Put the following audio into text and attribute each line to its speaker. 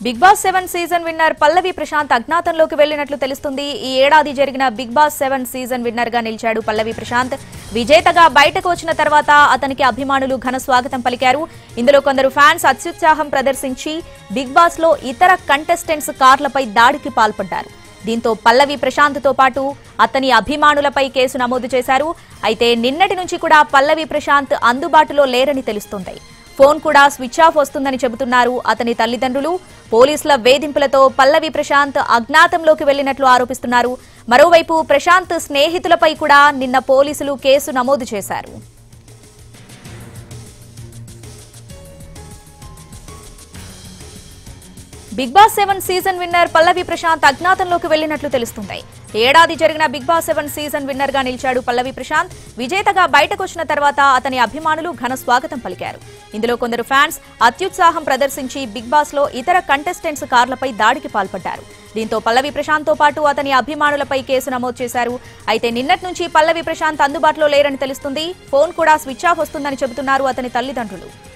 Speaker 1: Big Boss 7 season winner Pallavi Prashanth అజ్ఞాతంలోకి వెళ్లినట్లు తెలుస్తుంది. ఈ ఏడాది జరిగిన బిగ్ బాస్ 7 సీజన్ విన్నర్ గా నిలిచాడు పల్లవి ప్రశాంత్. విజేతగా బయటకు వచ్చిన తర్వాత అతనికి అభిమానులు ఘన స్వాగతం పలికారు. ఇందులో కొందరు ఫ్యాన్స్ అత్యుత్సాహం ప్రదర్శించి బిగ్ బాస్ లో ఇతర కంటెస్టెంట్స్ కార్లపై దాడికి పాల్పడ్డారు. దీంతో పల్లవి ప్రశాంత్ తో పాటు అతని అభిమానులపై కేసు నమోదు చేశారు. అయితే నిన్నటి నుంచి కూడా పల్లవి ప్రశాంత్ అందుబాటులో లేరని తెలుస్తుంది. ఫోన్ కూడా స్విచ్ ఆఫ్ వస్తుందని చెబుతున్నారు అతని తల్లిదండ్రులు. పోలీసుల వేధింపులతో పల్లవి ప్రశాంత్ అజ్ఞాతంలోకి వెళ్లినట్లు ఆరోపిస్తున్నారు. మరోవైపు ప్రశాంత్ స్నేహితులపై కూడా నిన్న పోలీసులు కేసు నమోదు చేశారు. Bigg Boss 7 season winner Pallavi Prashanth అజ్ఞాతంలోకి వెళ్లినట్లు తెలుస్తుంది. ఏడాది జరిగిన బిగ్ బాస్ 7 సీజన్ విన్నర్ గా నిలిచాడు పల్లవి ప్రశాంత్. విజేతగా బయటకు వచ్చిన తర్వాత అతని అభిమానులు ఘన స్వాగతం పలికారు. ఇందులో కొందరు ఫ్యాన్స్ అత్యుత్సాహం ప్రదర్శించి బిగ్ బాస్ లో ఇతర కంటెస్టెంట్స్ కార్లపై దాడికి పాల్పడ్డారు. దీంతో పల్లవి ప్రశాంత్ తో పాటు అతని అభిమానులపై కేసు నమోదు చేశారు. అయితే నిన్నటి నుంచి పల్లవి ప్రశాంత్ అందుబాటులో లేరని తెలుస్తుంది. ఫోన్ కూడా స్విచ్ ఆఫ్ వస్తుందని చెబుతున్నారు అతని తల్లిదండ్రులు.